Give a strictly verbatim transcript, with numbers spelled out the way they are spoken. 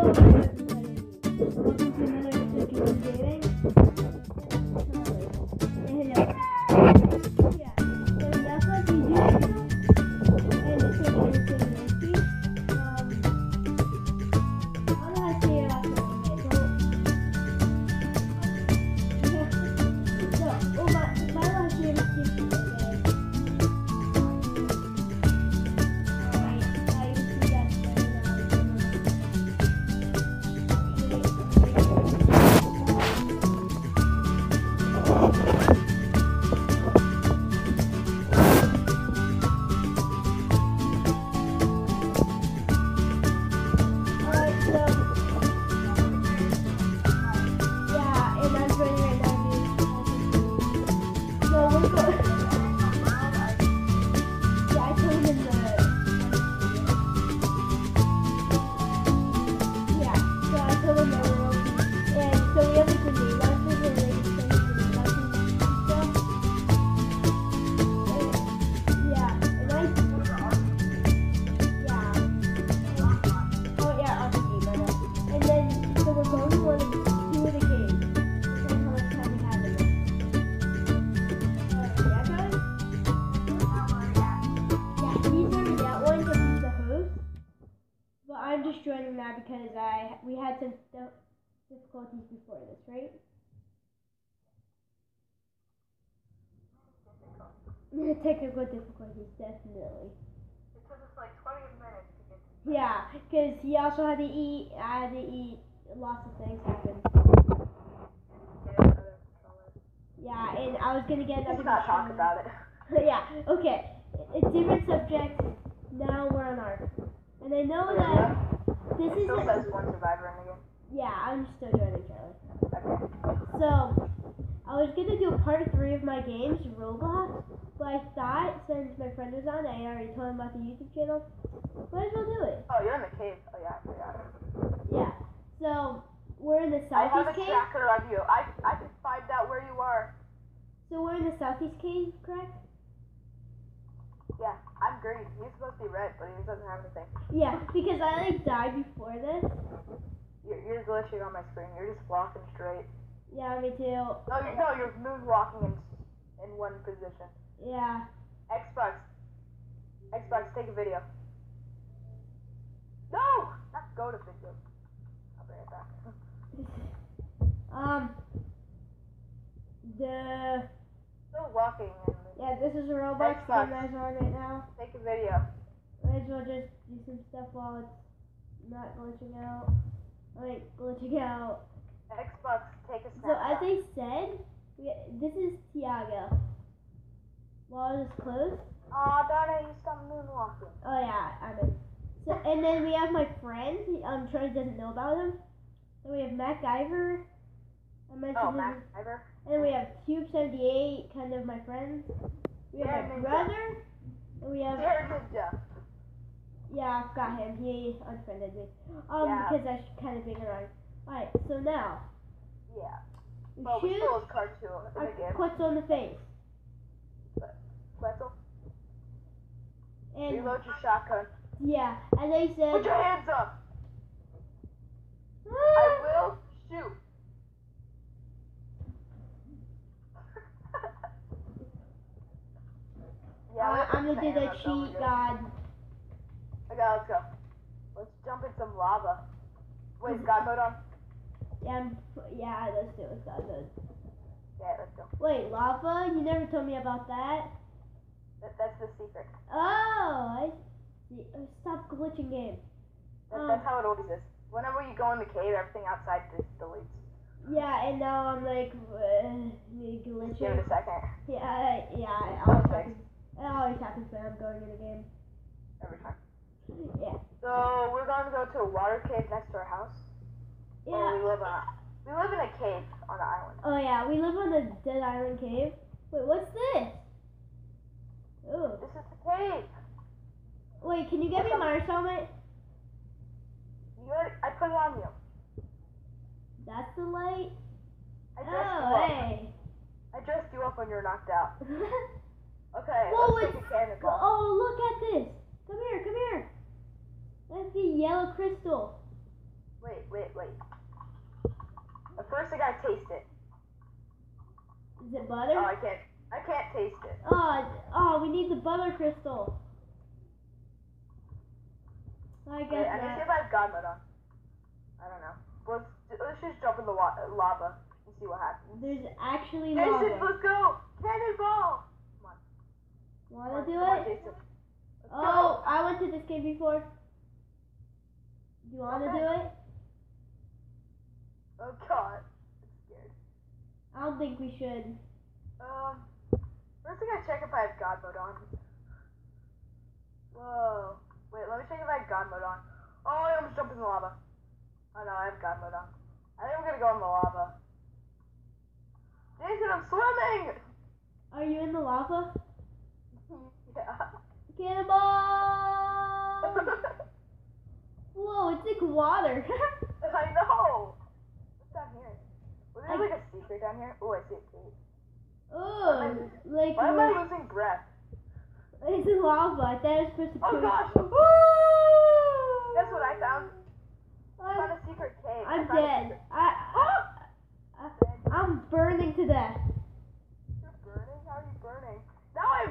Joining that because I we had some difficulties before this, right? Technical difficulties, definitely. It took us like twenty minutes to get to. Yeah, because he also had to eat. I had to eat. Lots of things happened. Yeah, and I was gonna get another. Let's not talk about it. Yeah. Okay. It's different subjects. Now we're on Ark, and I know that. This it is still a, says one survivor in the game. Yeah, I'm still joining Charlie. Okay. So, I was gonna do part three of my games, Roblox, but I thought since my friend was on, I already told him about the YouTube channel, might as well do it. Oh, you're in the cave. Oh yeah, I forgot. Yeah. So, we're in the I have a southeast cave. tracker of you. I I can find out where you are. So we're in the southeast cave, correct? Yeah, I'm green. He's supposed to be red, but he doesn't have anything. Yeah, because I like died before this. You're, you're glitching on my screen. You're just walking straight. Yeah, me too. No, you no, you're moonwalking in in one position. Yeah. Xbox. Xbox, take a video. No, not go to video. I'll bring it back. um. The. Still walking. And Yeah, this is a Roblox Xbox. game that's on right now. Take a video. Might as well just do some stuff while it's not glitching out. Like, glitching out. Xbox, take a So, snapshot. as I said, we, this is Tiago. While it's closed. Aw, Donna, you stopped moonwalking. Oh, yeah, I'm in. So, and then we have my friend. He, um, Charlie doesn't know about him. Then we have MacGyver. I mentioned Oh, him. MacGyver. And then we have Cube seventy-eight, kind of my friend. We have Yeah, my Ninja. brother. And we have. Jared Ninja. Yeah, I've got him. He unfriended me. Um, Yeah. because I was kind of being around. Alright, so now. Yeah. We Well, we shoot stole his cartoon in the game. Quetzal in the face. Quetzal, And, reload your shotgun. yeah, as I said. Put your hands up. I will shoot. Yeah, Uh, let's I'm gonna do put the your hands up, don't we cheat do it? god. Okay, let's go. Let's jump in some lava. Wait, is God mode on? Yeah, I'm, yeah, let's do it. God mode. Yeah, let's go. Wait, lava? You never told me about that. That, that's the secret. Oh, I see. Oh, stop glitching game. That, Um, that's how it always is. Whenever you go in the cave, everything outside just deletes. Yeah, and now I'm like uh, glitching. Give it a second. Yeah, I- yeah, it Oh, always thanks. happens. It always happens when I'm going in the game. Every time. Yeah. So we're going to go to a water cave next to our house. Or we Yeah. live on a, we live in a cave on an island. Oh yeah, we live on a dead island cave. Wait, what's this? Oh. This is the cave. Wait, can you get me What's up? Mars helmet? You already, I put it on you. That's the light. I dressed Oh, you up. hey. I dressed you up when you're knocked out. Okay, Whoa, let's it's, take a cannon. oh, look at this. Come here, come here. That's the yellow crystal. Wait, wait, wait. At first I gotta taste it. Is it butter? Oh, I can't. I can't taste it. Oh, oh, we need the butter crystal. I guess Wait, I need to see if not. I have God mode on. I don't know. Let's let's just jump in the wa- lava and see what happens. There's actually Jason, lava. let's go! Cannonball! Come on. Wanna Come on, do come on, it? Jason. Let's Oh, go. I went to this game before. You wanna Okay. do it? Oh god, I'm scared. I don't think we should. Um, first I gotta check if I have God mode on. Whoa. Wait, let me check if I have God mode on. Oh, I almost jumped in the lava. Oh no, I have God mode on. I think I'm gonna go in the lava. Jason, I'm swimming! Are you in the lava? Yeah. Cannonball! Whoa, it's like water. I know! What's down here? Was there I- like a secret down here? Oh, I see a cave. Oh, like Why am I we're- losing breath? it's in lava. I thought I was supposed to Oh kill gosh! you.